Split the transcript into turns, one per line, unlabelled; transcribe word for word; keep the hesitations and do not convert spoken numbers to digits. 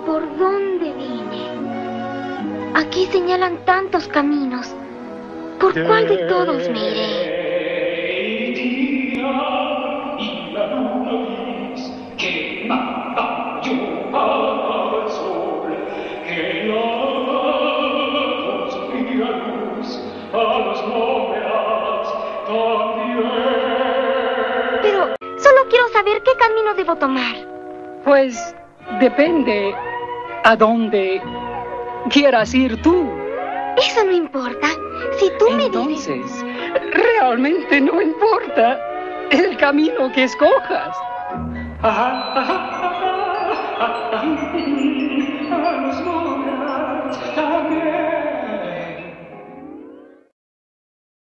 ¿Por dónde vine? Aquí señalan tantos caminos. ¿Por cuál de todos me iré? Pero solo quiero saber qué camino debo tomar.
Pues depende a dónde quieras ir tú.
Eso no importa. Si tú me
dices...
Entonces,
realmente no importa el camino que escojas.